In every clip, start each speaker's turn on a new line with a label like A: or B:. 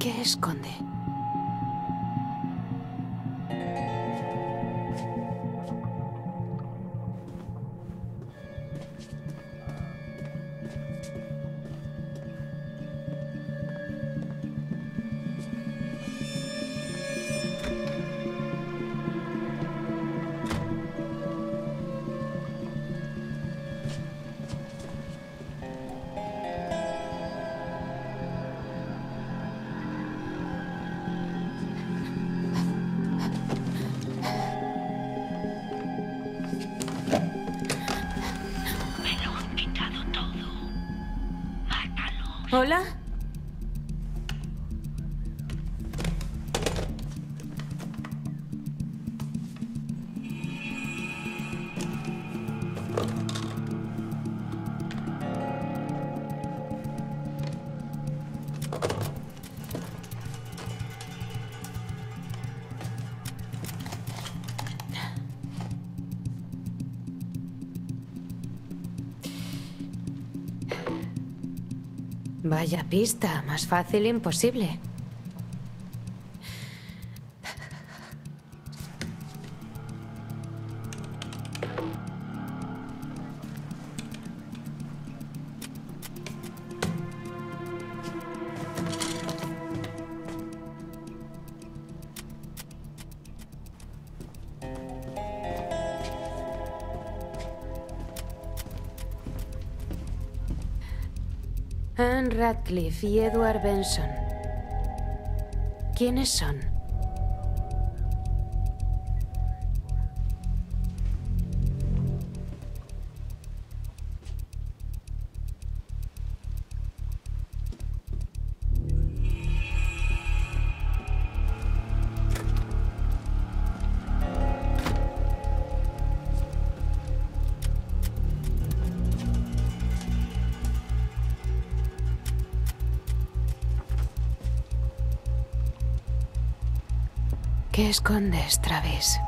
A: ¿Qué esconde? ¿Hola? Vaya pista, más fácil imposible. Anne Radcliffe y Edward Benson. ¿Quiénes son? ¿Qué escondes, Travis?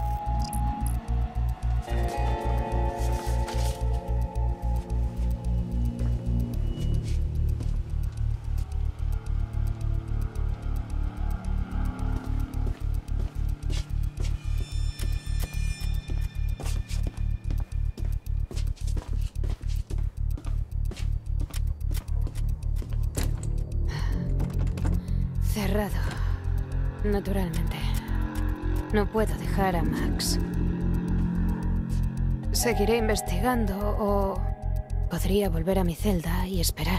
A: Cerrado. Naturalmente. No puedo dejar a Max. Seguiré investigando o podría volver a mi celda y esperar.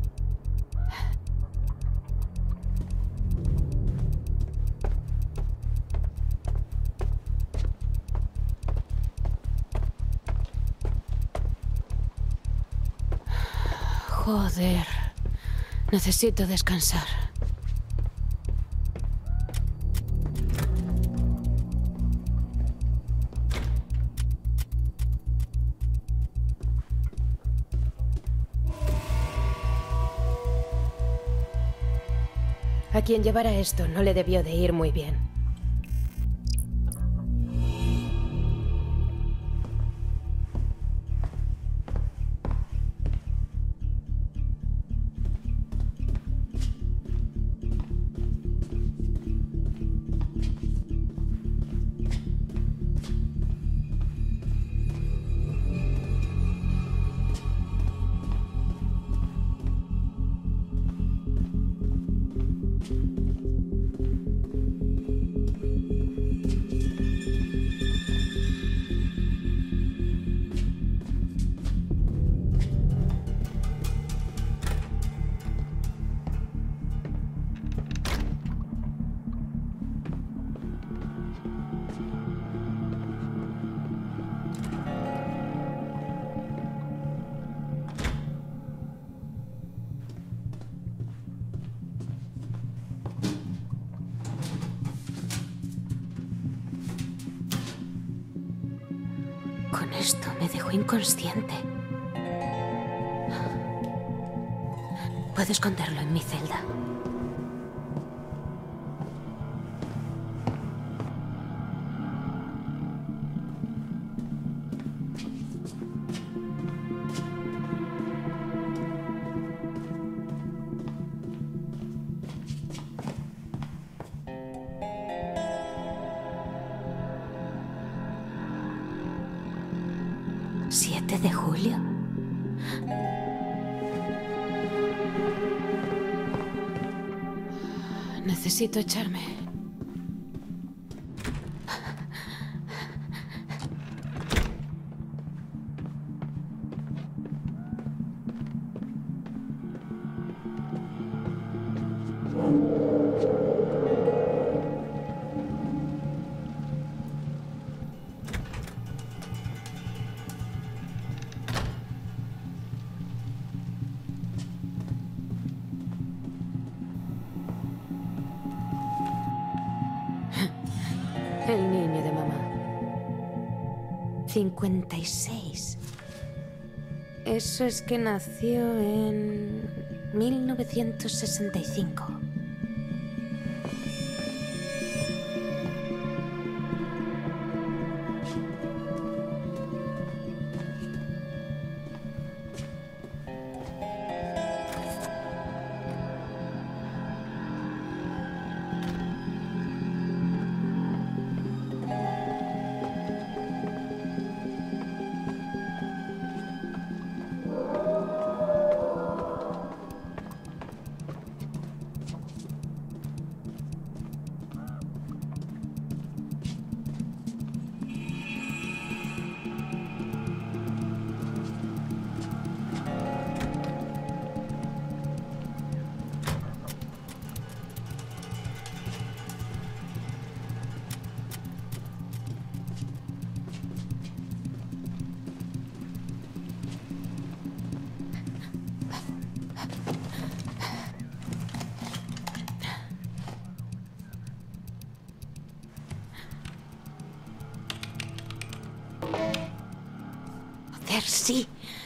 A: Joder. Necesito descansar. A quien llevara esto no le debió de ir muy bien. Con esto me dejó inconsciente. Puedo esconderlo en mi celda. ¿7 de julio? Necesito echarme. El niño de mamá. 56. Eso es que nació en 1965. Joder, sí.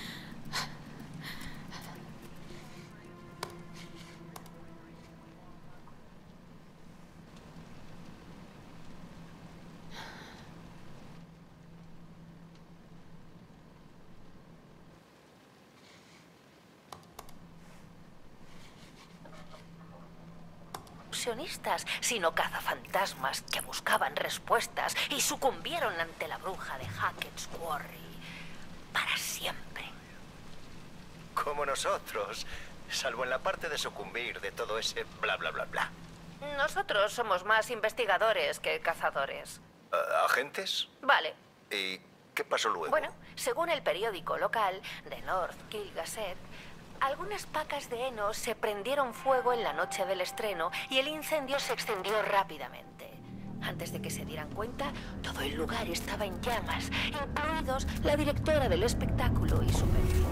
B: Sino cazafantasmas que buscaban respuestas y sucumbieron ante la bruja de Hackett's Quarry para siempre.
C: Como nosotros, salvo en la parte de sucumbir de todo ese bla bla bla bla.
B: Nosotros somos más investigadores que cazadores.
C: ¿Agentes?
B: Vale.
C: ¿Y qué pasó luego?
B: Bueno, según el periódico local, The North Kill Gazette, algunas pacas de heno se prendieron fuego en la noche del estreno y el incendio se extendió rápidamente. Antes de que se dieran cuenta, todo el lugar estaba en llamas, incluidos la directora del espectáculo y su perro.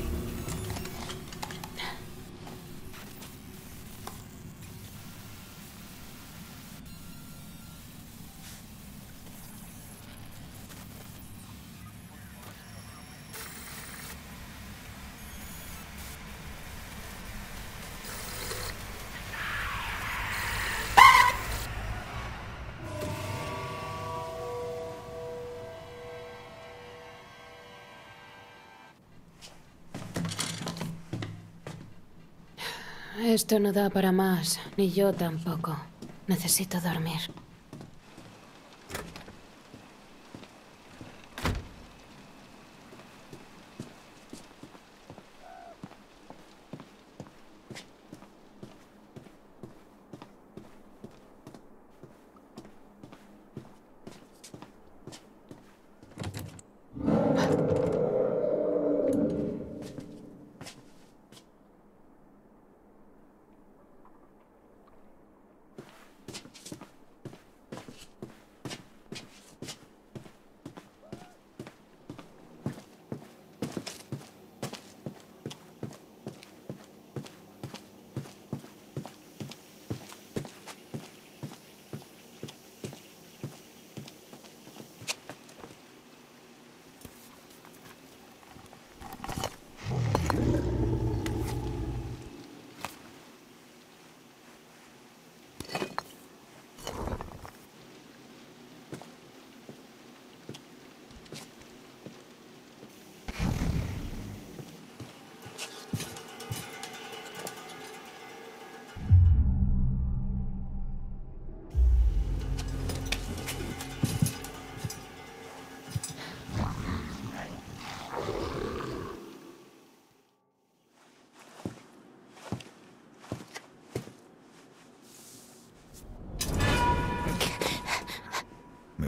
A: Esto no da para más, ni yo tampoco. Necesito dormir.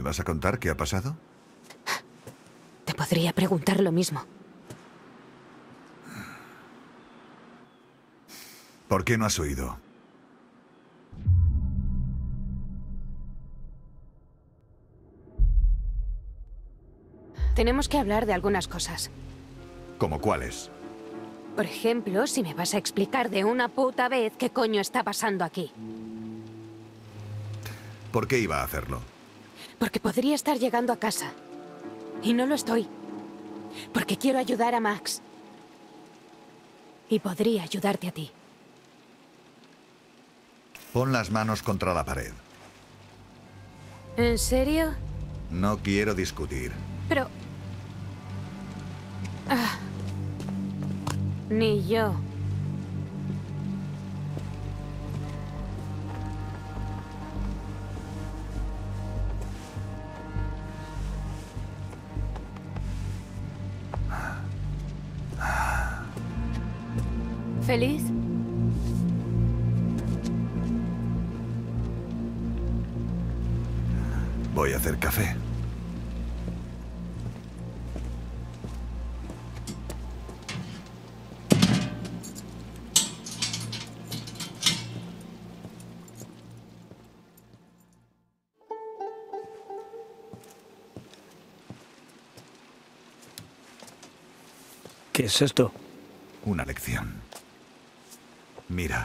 D: ¿Me vas a contar qué ha pasado?
A: Te podría preguntar lo mismo.
D: ¿Por qué no has huido?
A: Tenemos que hablar de algunas cosas.
D: ¿Cómo cuáles?
A: Por ejemplo, si me vas a explicar de una puta vez qué coño está pasando aquí.
D: ¿Por qué iba a hacerlo?
A: Porque podría estar llegando a casa. Y no lo estoy. Porque quiero ayudar a Max. Y podría ayudarte a ti.
D: Pon las manos contra la pared.
A: ¿En serio?
D: No quiero discutir.
A: Pero... Ni yo. ¿Feliz?
D: Voy a hacer café.
E: ¿Qué es esto?
D: Una lección. Mira.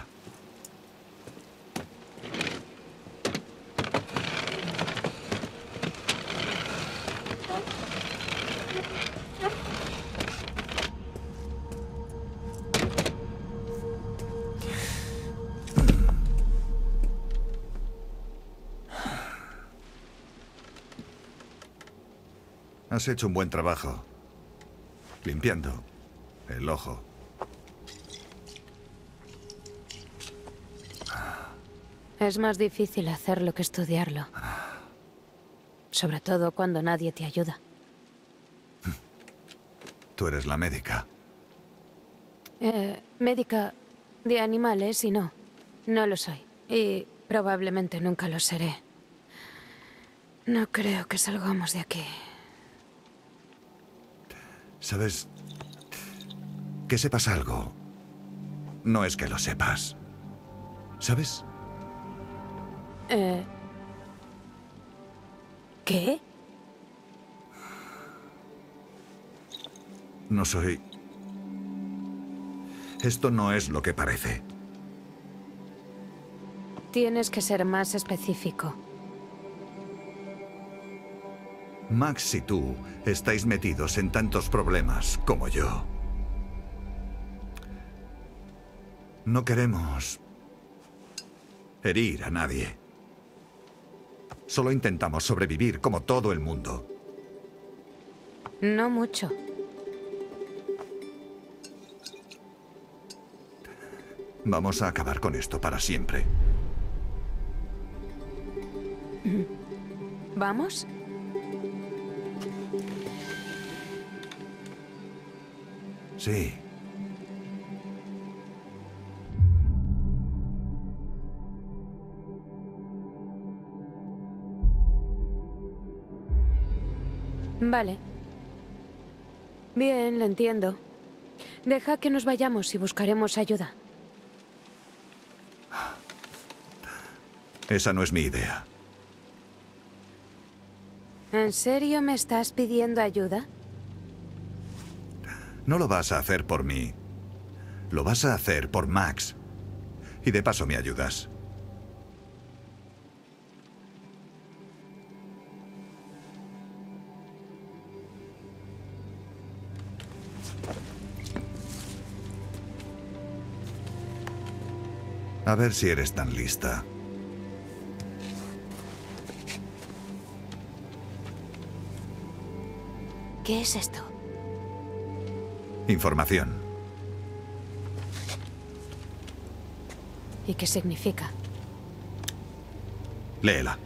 D: Has hecho un buen trabajo. Limpiando el ojo.
A: Es más difícil hacerlo que estudiarlo. Sobre todo cuando nadie te ayuda.
D: Tú eres la médica.
A: Médica de animales y no. No lo soy. Y probablemente nunca lo seré. No creo que salgamos de aquí.
D: ¿Sabes? Que sepas algo. No es que lo sepas. ¿Sabes?
A: ¿Qué?
D: No soy... Esto no es lo que parece.
A: Tienes que ser más específico.
D: Max y tú estáis metidos en tantos problemas como yo. No queremos herir a nadie. Solo intentamos sobrevivir como todo el mundo.
A: No mucho.
D: Vamos a acabar con esto para siempre.
A: ¿Vamos?
D: Sí.
A: Vale. Bien, lo entiendo. Deja que nos vayamos y buscaremos ayuda.
D: Esa no es mi idea.
A: ¿En serio me estás pidiendo ayuda?
D: No lo vas a hacer por mí. Lo vas a hacer por Max. Y de paso me ayudas. A ver si eres tan lista.
A: ¿Qué es esto?
D: Información.
A: ¿Y qué significa?
D: Léela.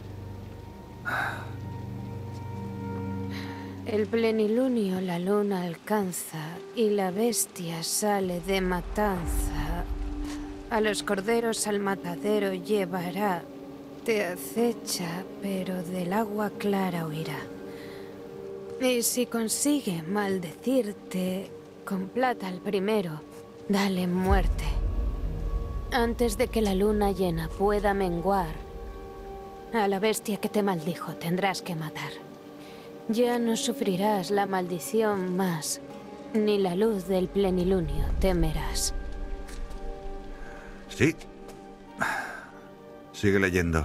A: El plenilunio la luna alcanza y la bestia sale de matanza. A los corderos al matadero llevará Te acecha, pero del agua clara huirá. Y si consigue maldecirte, con plata al primero, dale muerte. Antes de que la luna llena pueda menguar, a la bestia que te maldijo tendrás que matar. Ya no sufrirás la maldición más, ni la luz del plenilunio temerás.
D: Sí. Sigue leyendo.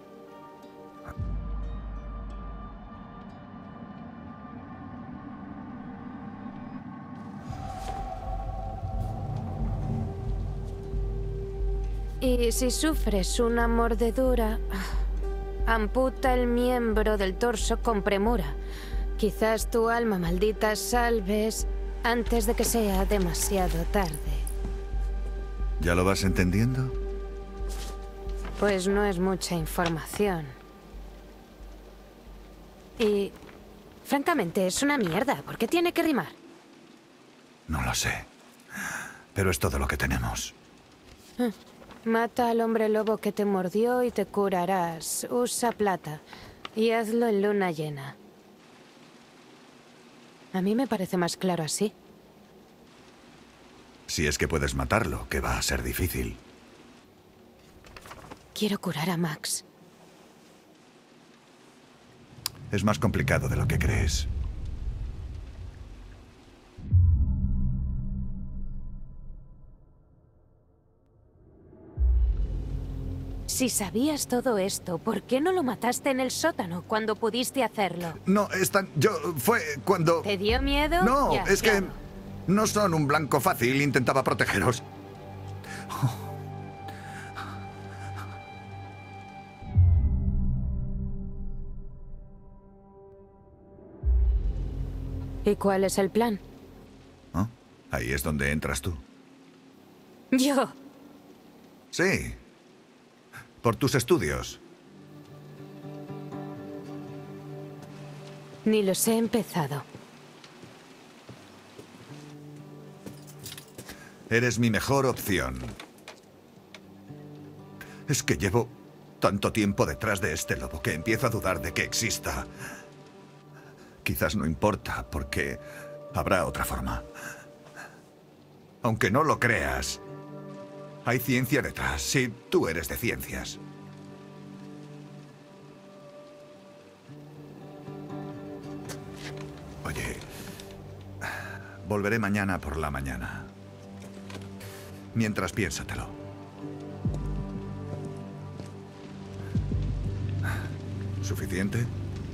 A: Y si sufres una mordedura, amputa el miembro del torso con premura. Quizás tu alma maldita salves antes de que sea demasiado tarde.
D: ¿Ya lo vas entendiendo?
A: Pues no es mucha información. Y, francamente, es una mierda. ¿Por qué tiene que rimar?
D: No lo sé. Pero es todo lo que tenemos.
A: Mata al hombre lobo que te mordió y te curarás. Usa plata. Y hazlo en luna llena. A mí me parece más claro así.
D: Si es que puedes matarlo, que va a ser difícil.
A: Quiero curar a Max.
D: Es más complicado de lo que crees.
A: Si sabías todo esto, ¿por qué no lo mataste en el sótano cuando pudiste hacerlo?
D: No, fue cuando...
A: ¿Te dio miedo?
D: No,
A: Ya,
D: es que...
A: claro.
D: No son un blanco fácil. Intentaba protegeros.
A: ¿Y cuál es el plan?
D: ¿Oh? Ahí es donde entras tú.
A: Yo.
D: Sí. Por tus estudios.
A: Ni los he empezado.
D: Eres mi mejor opción. Es que llevo tanto tiempo detrás de este lobo que empiezo a dudar de que exista. Quizás no importa, porque habrá otra forma. Aunque no lo creas, hay ciencia detrás. Sí, tú eres de ciencias. Oye, volveré mañana por la mañana. Mientras, piénsatelo. ¿Suficiente?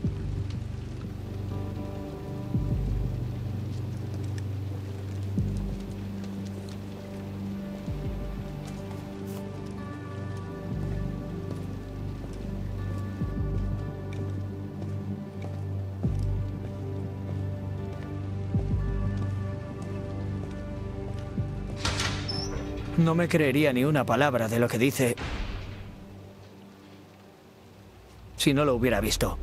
E: No me creería ni una palabra de lo que dice si no lo hubiera visto.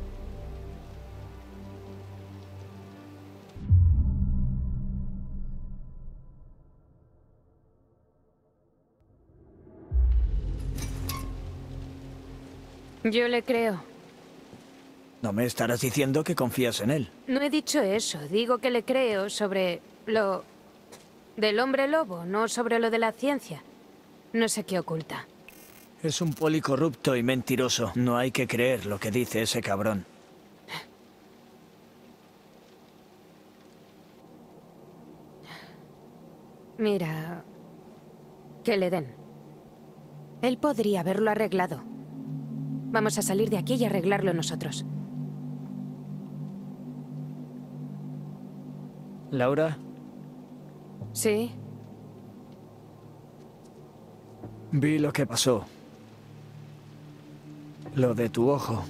A: Yo le creo.
E: No me estarás diciendo que confías en él.
A: No he dicho eso. Digo que le creo sobre lo del hombre lobo, no sobre lo de la ciencia. No sé qué oculta.
E: Es un policorrupto y mentiroso. No hay que creer lo que dice ese cabrón.
A: Mira, que le den. Él podría haberlo arreglado. Vamos a salir de aquí y arreglarlo nosotros.
E: ¿Laura?
A: ¿Sí?
E: Vi lo que pasó. Lo de tu ojo.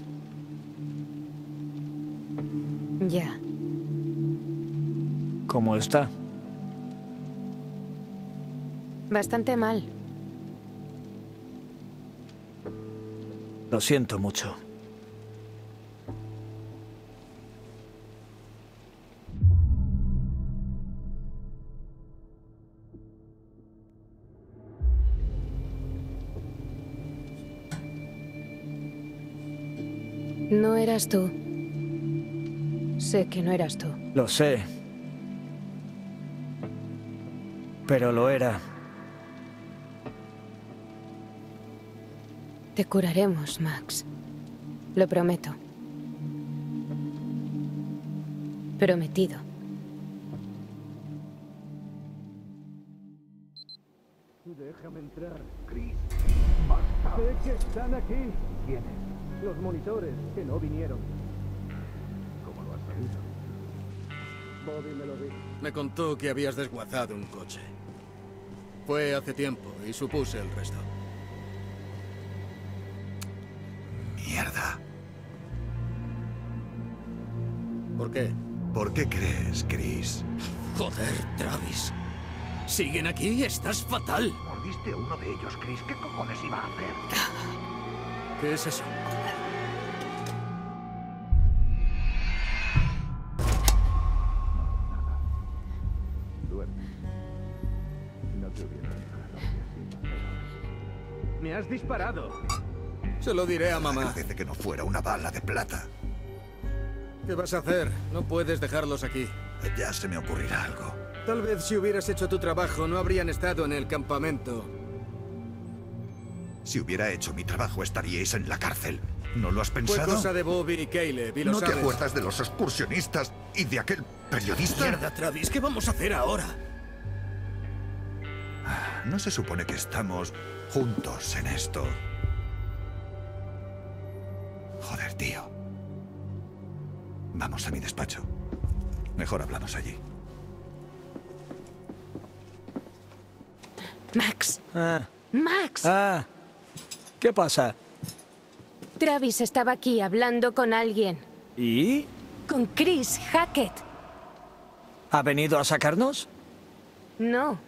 A: Ya.
E: ¿Cómo está?
A: Bastante mal.
E: Lo siento mucho.
A: No eras tú. Sé que no eras tú.
E: Lo sé. Pero lo era.
A: Te curaremos, Max. Lo prometo. Prometido.
F: Déjame entrar. Chris, basta. Sé que están aquí. ¿Quiénes? Los monitores, que no vinieron. ¿Cómo lo has sabido? Bobby me lo dijo.
G: Me contó que habías desguazado un coche. Fue hace tiempo y supuse el resto.
D: Mierda.
G: ¿Por qué?
D: ¿Por qué crees, Chris?
G: Joder, Travis. ¿Siguen aquí? Estás fatal.
F: Mordiste a uno de ellos, Chris. ¿Qué cojones iba a hacer?
G: ¿Qué es eso?
F: Duerme. No te hubiera dejado así. Me has disparado.
G: Se lo diré a mamá.
D: Parece que no fuera una bala de plata.
G: ¿Qué vas a hacer? No puedes dejarlos aquí.
D: Ya se me ocurrirá algo.
G: Tal vez si hubieras hecho tu trabajo no habrían estado en el campamento.
D: Si hubiera hecho mi trabajo estaríais en la cárcel. ¿No lo has
G: Fue
D: pensado?
G: cosa de Bobby y Caleb, y lo
D: ¿No te
G: sabes.
D: acuerdas de los excursionistas y de aquel periodista?
G: Mierda, Travis, ¿qué vamos a hacer ahora?
D: ¿No se supone que estamos juntos en esto? Joder, tío. Vamos a mi despacho. Mejor hablamos allí.
A: Max.
E: Ah.
A: Max.
E: Ah. ¿Qué pasa?
A: Travis estaba aquí hablando con alguien.
E: ¿Y?
A: Con Chris Hackett.
E: ¿Ha venido a sacarnos?
A: No.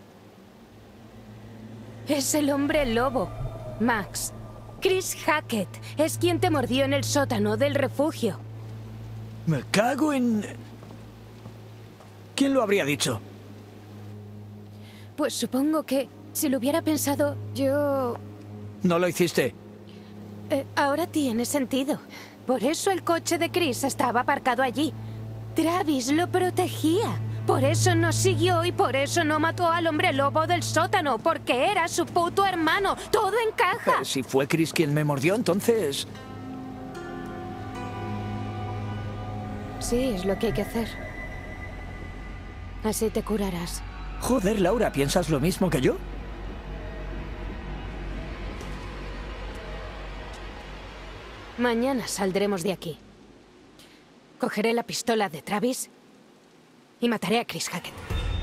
A: Es el hombre lobo. Max. Chris Hackett es quien te mordió en el sótano del refugio.
E: Me cago en... ¿Quién lo habría dicho?
A: Pues supongo que si lo hubiera pensado yo...
E: ¿No lo hiciste?
A: Ahora tiene sentido. Por eso el coche de Chris estaba aparcado allí. Travis lo protegía. Por eso nos siguió y por eso no mató al hombre lobo del sótano, porque era su puto hermano. Todo encaja.
E: Si fue Chris quien me mordió, entonces...
A: Sí, es lo que hay que hacer. Así te curarás.
E: Joder, Laura, ¿piensas lo mismo que yo?
A: Mañana saldremos de aquí. Cogeré la pistola de Travis y mataré a Chris Hackett.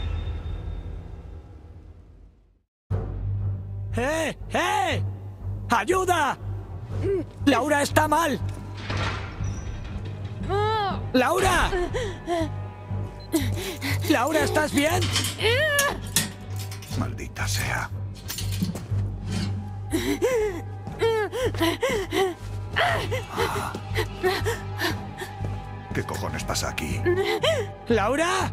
E: ¡Eh! ¡Ayuda! ¡Laura está mal! ¡Laura! ¡Laura, ¿estás bien?
D: Maldita sea. ¿Qué cojones pasa aquí?
E: ¡Laura!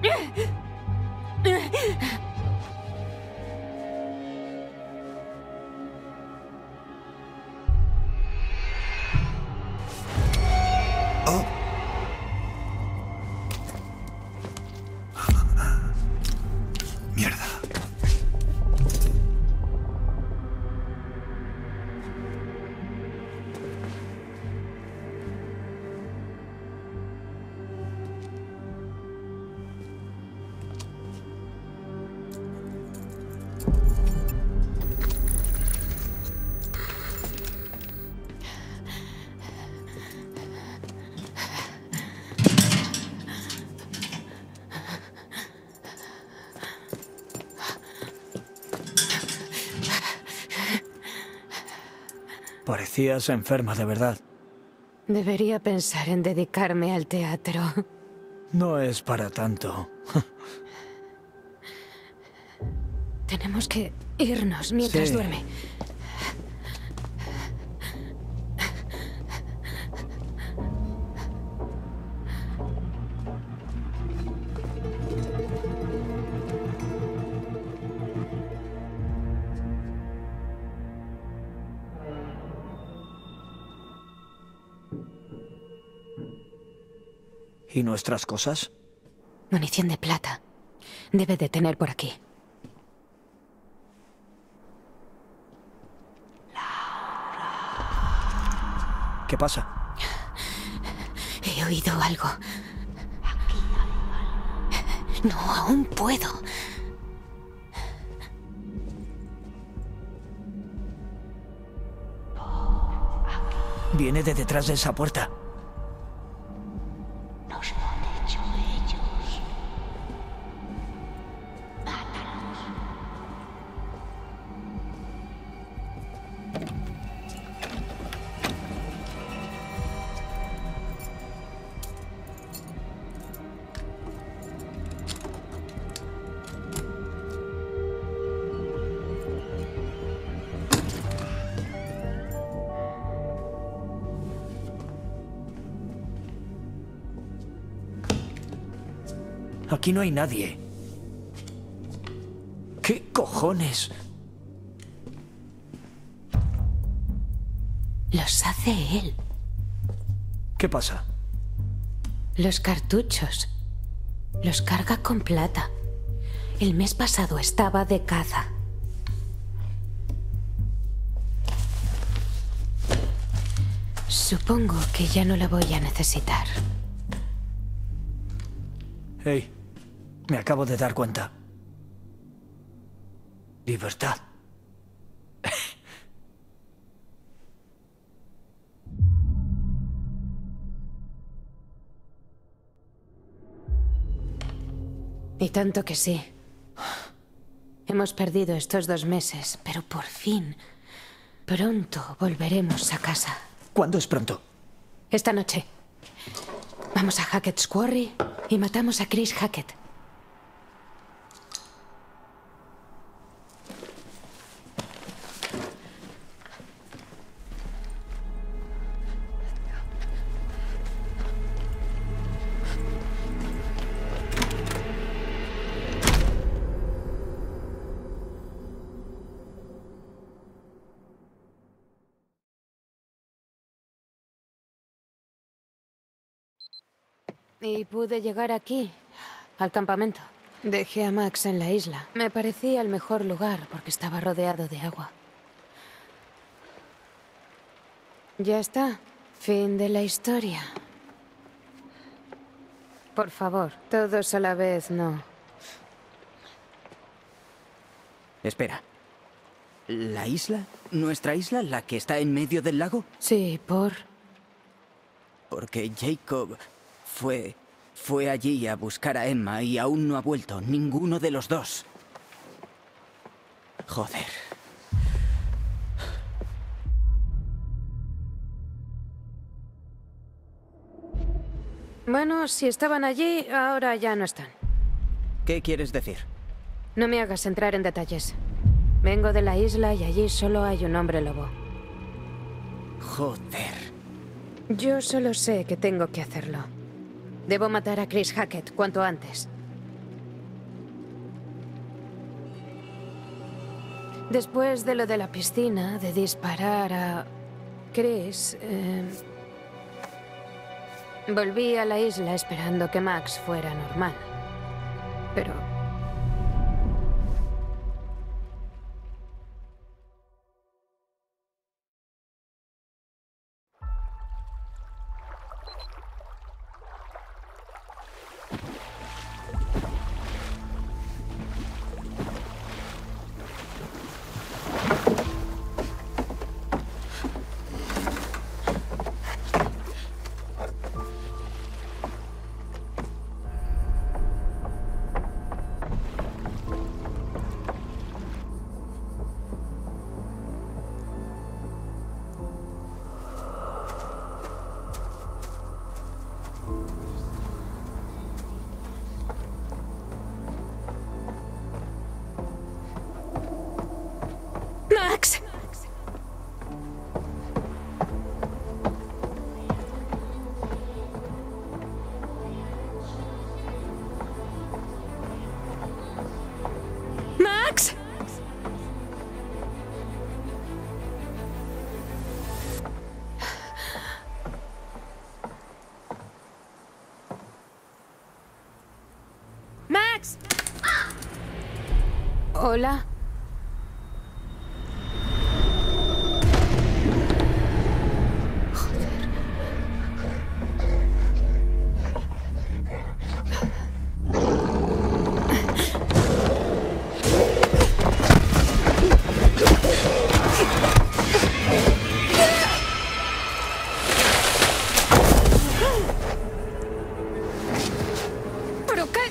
D: ¡Oh! ¡Mierda!
E: Parecías enferma de verdad.
A: Debería pensar en dedicarme al teatro.
E: No es para tanto.
A: Tenemos que irnos mientras
E: Sí.
A: duerme.
E: ¿Y nuestras cosas?
A: Munición de plata. Debe de tener por aquí.
E: ¿Qué pasa?
A: He oído algo. No, aún puedo.
E: Viene de detrás de esa puerta.
H: Nos lo han hecho ellos. Mátalos.
E: Aquí no hay nadie. ¿Qué cojones?
A: Los hace él.
E: ¿Qué pasa?
A: Los cartuchos. Los carga con plata. El mes pasado estaba de caza. Supongo que ya no la voy a necesitar.
E: Hey, me acabo de dar cuenta. Libertad.
A: Y tanto que sí. Hemos perdido estos 2 meses, pero por fin, pronto volveremos a casa.
E: ¿Cuándo es pronto?
A: Esta noche. Vamos a Hackett's Quarry y matamos a Chris Hackett. Y pude llegar aquí, al campamento. Dejé a Max en la isla. Me parecía el mejor lugar porque estaba rodeado de agua. Ya está. Fin de la historia. Por favor, todos a la vez, no.
I: Espera. ¿La isla? ¿Nuestra isla? ¿La que está en medio del lago?
A: Sí,
I: Porque Jacob fue allí a buscar a Emma y aún no ha vuelto. Ninguno de los dos. Joder.
A: Bueno, si estaban allí, ahora ya no están.
I: ¿Qué quieres decir?
A: No me hagas entrar en detalles. Vengo de la isla y allí solo hay un hombre lobo.
I: Joder.
A: Yo solo sé que tengo que hacerlo. Debo matar a Chris Hackett cuanto antes. Después de lo de la piscina, de disparar a Chris, volví a la isla esperando que Max fuera normal. Pero
J: Max.
A: Hola. ¿Pero qué?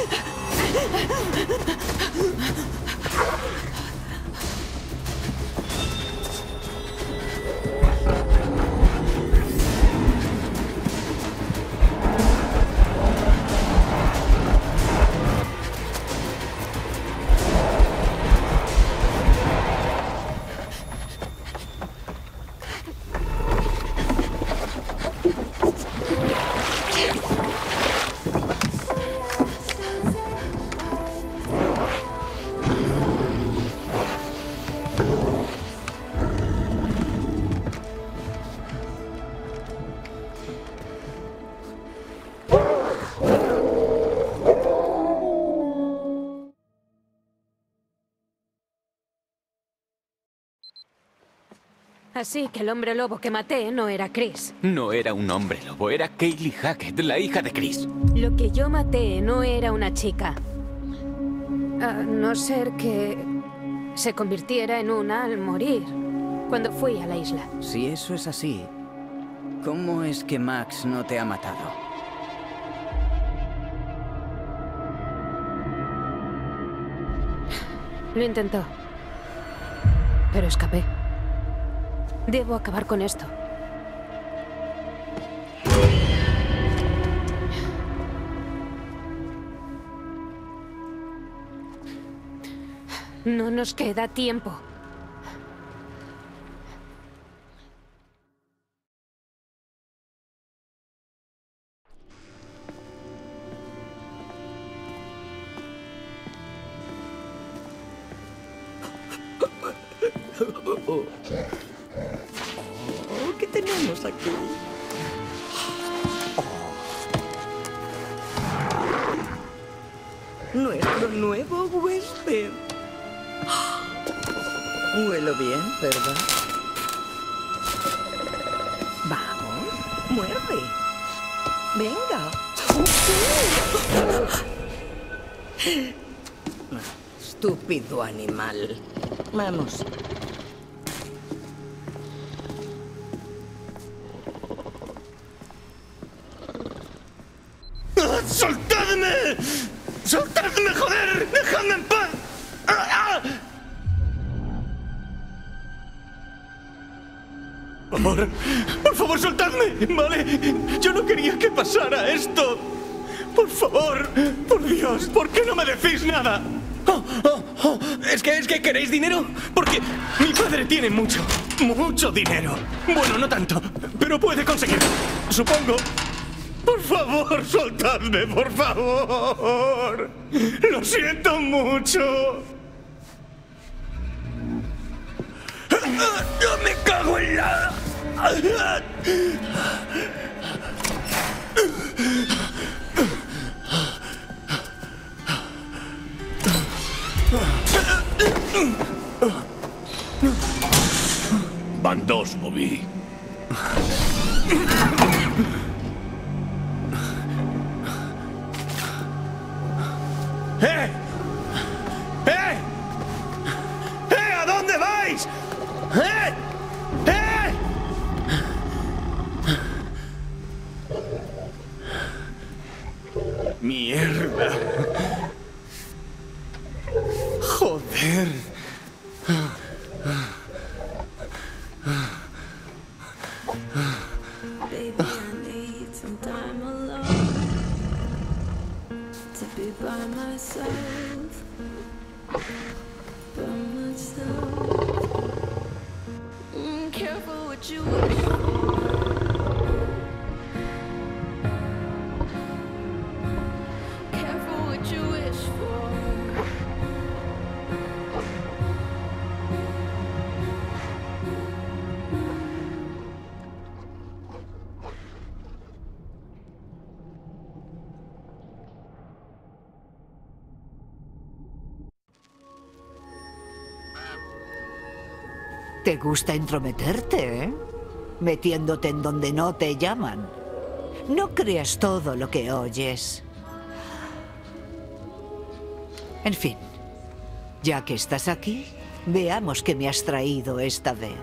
A: Así que el hombre lobo que maté no era Chris.
K: No era un hombre lobo, era Kaylee Hackett, la hija de Chris.
A: Lo que yo maté no era una chica. A no ser que se convirtiera en una al morir, cuando fui a la isla.
I: Si eso es así, ¿cómo es que Max no te ha matado?
A: Lo intentó, pero escapé. Debo acabar con esto. No nos queda tiempo.
L: ¿Qué tenemos aquí? Nuestro nuevo huésped. Huelo bien, ¿verdad? Vamos, muerde. Venga. Estúpido animal. Vamos.
M: ¡Soltadme! ¡Soltadme, joder! ¡Dejadme en paz! Por favor, soltadme, ¿vale? Yo no quería que pasara esto. Por favor, por Dios, ¿por qué no me decís nada? ¿Es que queréis dinero? Porque mi padre tiene mucho dinero. Bueno, no tanto, pero puede conseguirlo, supongo. Por favor, soltadme, por favor. Lo siento mucho. ¡Me cago en la... Van dos, Bobby. ¡Eh! ¡Eh! ¡Eh! ¿A dónde vais? ¡Eh! ¡Eh! ¡Mierda! ¡Joder!
N: Baby, I need some time alone to be by myself. By myself. Careful what you wish for. Careful what you wish for.
J: Te gusta entrometerte, ¿eh? Metiéndote en donde no te llaman. No creas todo lo que oyes. En fin, ya que estás aquí, veamos qué me has traído esta vez.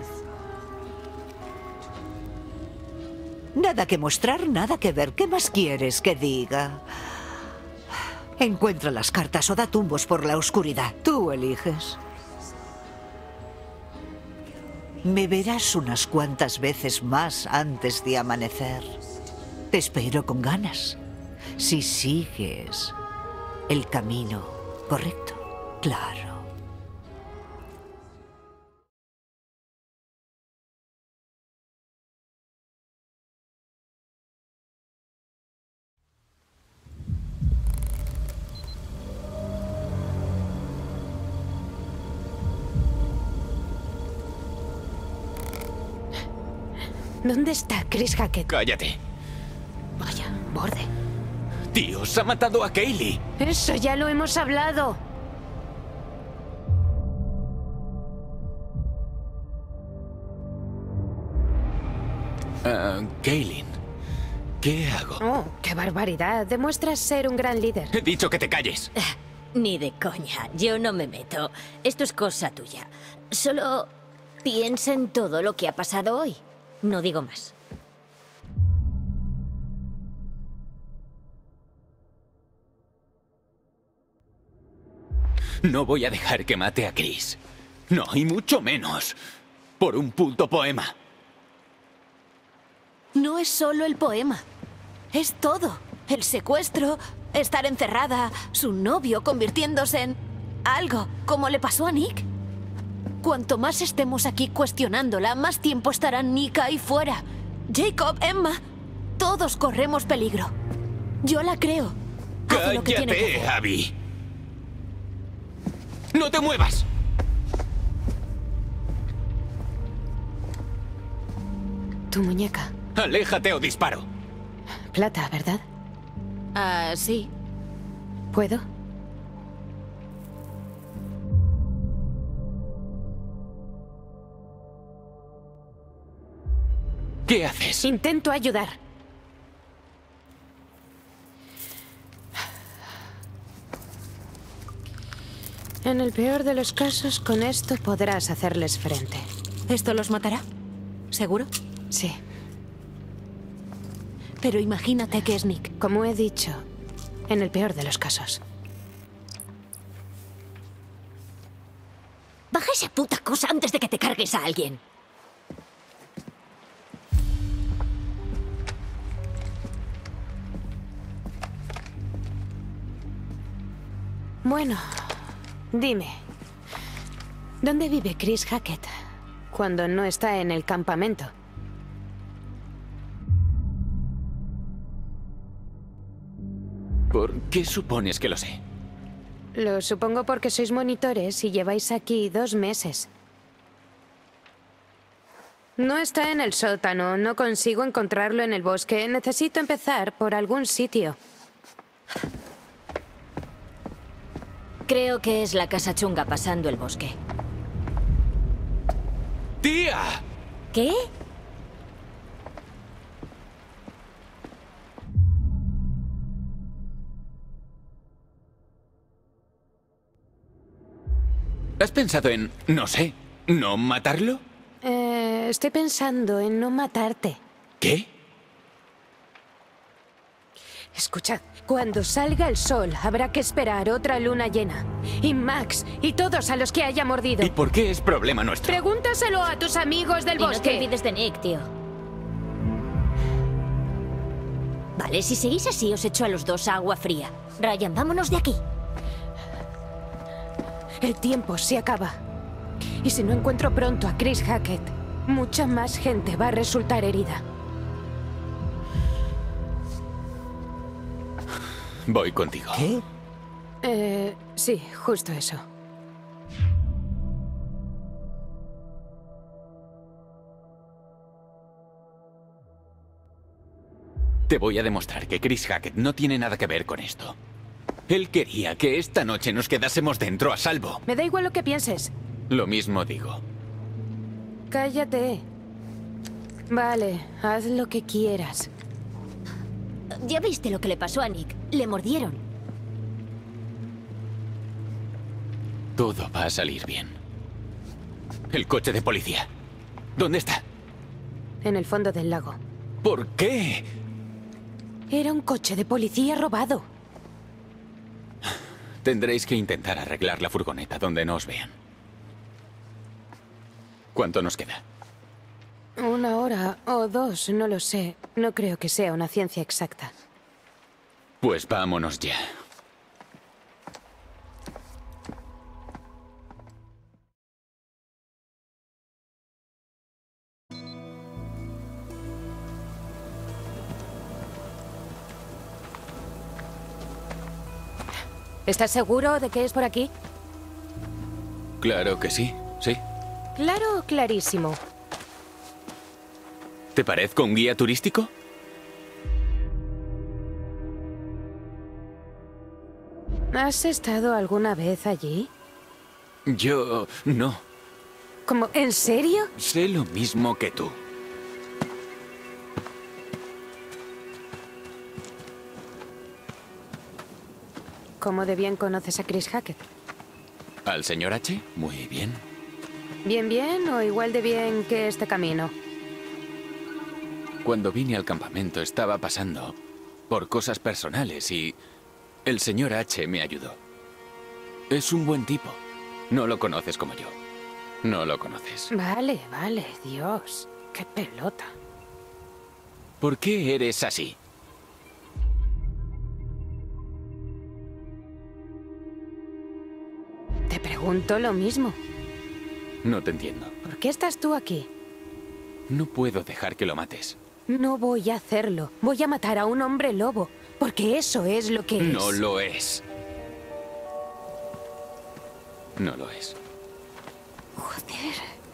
J: Nada que mostrar, nada que ver. ¿Qué más quieres que diga? Encuentra las cartas o da tumbos por la oscuridad. Tú eliges. Me verás unas cuantas veces más antes de amanecer. Te espero con ganas. Si sigues el camino correcto, claro.
A: ¿Dónde está Chris Hackett?
K: Cállate.
A: Vaya, borde.
K: Dios, ha matado a Kaylee.
A: Eso ya lo hemos hablado.
K: Kaylin, ¿qué hago?
A: Oh, qué barbaridad. Demuestras ser un gran líder.
K: He dicho que te calles.
O: Ni de coña, yo no me meto. Esto es cosa tuya. Solo piensa en todo lo que ha pasado hoy. No digo más.
K: No voy a dejar que mate a Chris. No, y mucho menos por un puto poema.
P: No es solo el poema. Es todo. El secuestro, estar encerrada, su novio convirtiéndose en algo, como le pasó a Nick. Cuanto más estemos aquí cuestionándola, más tiempo estarán Nick ahí fuera. Jacob, Emma, todos corremos peligro. Yo la creo. Hace lo que tiene que
K: ¡Cállate,
P: hacer.
K: Abby! ¡No te muevas!
A: Tu muñeca.
K: Aléjate o disparo.
A: Plata, ¿verdad?
P: Ah, sí.
A: ¿Puedo?
K: ¿Qué haces?
A: Intento ayudar. En el peor de los casos, con esto podrás hacerles frente.
P: ¿Esto los matará? ¿Seguro?
A: Sí.
P: Pero imagínate que es Nick.
A: Como he dicho, en el peor de los casos.
O: Baja esa puta cosa antes de que te cargues a alguien.
A: Bueno, dime, ¿dónde vive Chris Hackett cuando no está en el campamento?
K: ¿Por qué supones que lo sé?
A: Lo supongo porque sois monitores y lleváis aquí 2 meses. No está en el sótano, no consigo encontrarlo en el bosque. Necesito empezar por algún sitio.
O: Creo que es la casa chunga pasando el bosque.
K: ¡Tía!
O: ¿Qué?
K: ¿Has pensado en, no sé, no matarlo?
A: Estoy pensando en no matarte.
K: ¿Qué?
A: Escuchad, cuando salga el sol habrá que esperar otra luna llena. Y Max, y todos a los que haya mordido.
K: ¿Y por qué es problema nuestro?
A: Pregúntaselo a tus amigos del
O: Y
A: bosque.
O: no te olvides de Nick, tío. Vale, si seguís así os echo a los dos a agua fría. Ryan, vámonos de aquí.
A: El tiempo se acaba. Y si no encuentro pronto a Chris Hackett, mucha más gente va a resultar herida.
K: Voy contigo.
J: ¿Qué?
A: Sí, justo eso.
K: Te voy a demostrar que Chris Hackett no tiene nada que ver con esto. Él quería que esta noche nos quedásemos dentro a salvo.
A: Me da igual lo que pienses.
K: Lo mismo digo.
A: Cállate. Vale, haz lo que quieras.
O: Ya viste lo que le pasó a Nick. Le mordieron.
K: Todo va a salir bien. El coche de policía. ¿Dónde está?
A: En el fondo del lago.
K: ¿Por qué?
A: Era un coche de policía robado.
K: Tendréis que intentar arreglar la furgoneta donde no os vean. ¿Cuánto nos queda?
A: 1 hora o 2, no lo sé. No creo que sea una ciencia exacta.
K: Pues vámonos ya.
A: ¿Estás seguro de que es por aquí?
K: Claro que sí, sí.
A: Claro, clarísimo.
K: ¿Te parezco un guía turístico?
A: ¿Has estado alguna vez allí?
K: Yo... no.
A: ¿Cómo? ¿En serio?
K: Sé lo mismo que tú.
A: ¿Cómo de bien conoces a Chris Hackett?
K: ¿Al señor H? Muy bien.
A: ¿Bien bien o igual de bien que este camino?
K: Cuando vine al campamento estaba pasando por cosas personales y el señor H me ayudó. Es un buen tipo. No lo conoces como yo. No lo conoces.
A: Vale, vale, Dios. Qué pelota.
K: ¿Por qué eres así?
A: Te pregunto lo mismo.
K: No te entiendo.
A: ¿Por qué estás tú aquí?
K: No puedo dejar que lo mates.
A: No voy a hacerlo. Voy a matar a un hombre lobo. Porque eso es lo que es.
K: No lo es. No lo es.
A: Joder.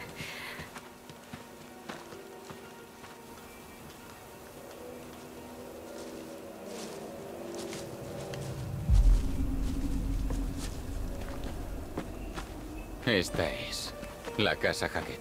K: Esta es la casa Hackett.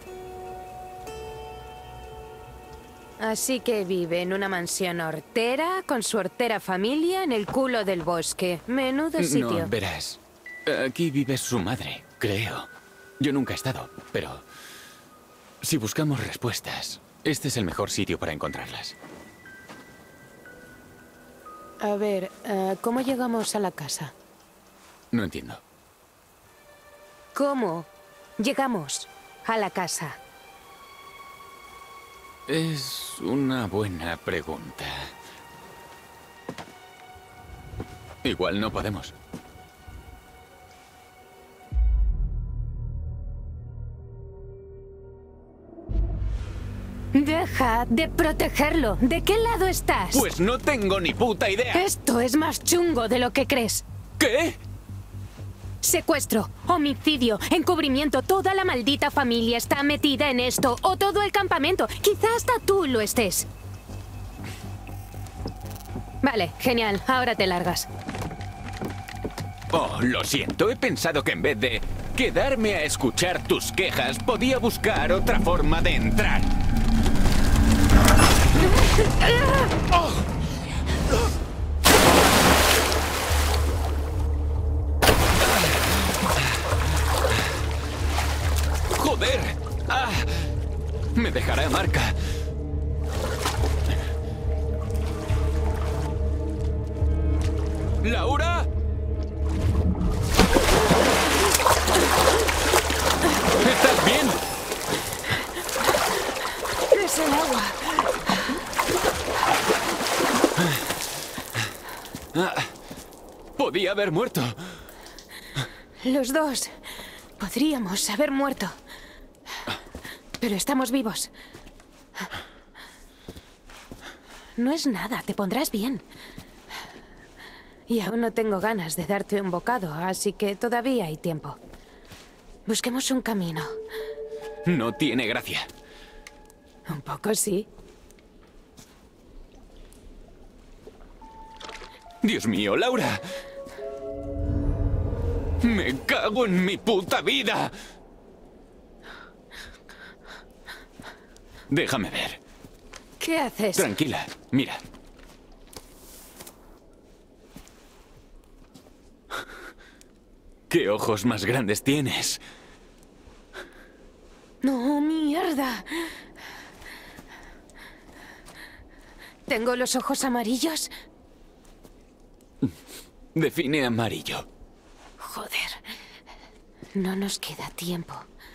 A: Así que vive en una mansión hortera, con su hortera familia, en el culo del bosque. Menudo sitio.
K: No, verás. Aquí vive su madre, creo. Yo nunca he estado, pero... si buscamos respuestas, este es el mejor sitio para encontrarlas.
A: A ver, ¿cómo llegamos a la casa?
K: No entiendo.
A: ¿Cómo llegamos a la casa?
K: Es una buena pregunta. Igual no podemos.
A: Deja de protegerlo. ¿De qué lado estás?
K: Pues no tengo ni puta idea.
A: Esto es más chungo de lo que crees.
K: ¿Qué?
A: Secuestro, homicidio, encubrimiento. Toda la maldita familia está metida en esto. O todo el campamento. Quizá hasta tú lo estés. Vale, genial. Ahora te largas.
K: Oh, lo siento. He pensado que en vez de quedarme a escuchar tus quejas, podía buscar otra forma de entrar. ¡Oh! ¡Joder! ¡Ah! Me dejará marca. ¿Laura? ¿Estás bien?
A: Es el agua.
K: Podía haber muerto.
A: Los dos podríamos haber muerto. Pero estamos vivos. No es nada, te pondrás bien. Y aún no tengo ganas de darte un bocado, así que todavía hay tiempo. Busquemos un camino.
K: No tiene gracia.
A: Un poco sí.
K: Dios mío, Laura. Me cago en mi puta vida. Déjame ver.
A: ¿Qué haces?
K: Tranquila, mira. ¿Qué ojos más grandes tienes?
A: No, mierda. ¿Tengo los ojos amarillos?
K: Define amarillo.
A: Joder. No nos queda tiempo.